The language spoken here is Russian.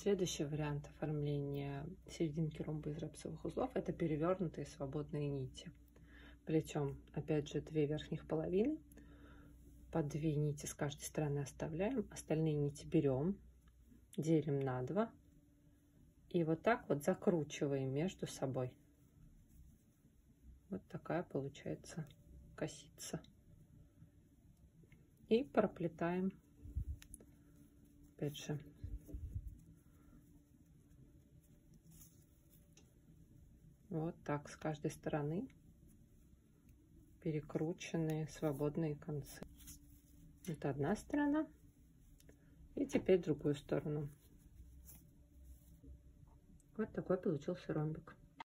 Следующий вариант оформления серединки ромба из рапсовых узлов — это перевернутые свободные нити. Плетем опять же 2 верхних половины, по 2 нити с каждой стороны оставляем, остальные нити берем, делим на 2 и вот так вот закручиваем между собой. Вот такая получается косица. И проплетаем опять же вот так с каждой стороны перекрученные свободные концы. Это одна сторона, и теперь другую сторону. Вот такой получился ромбик.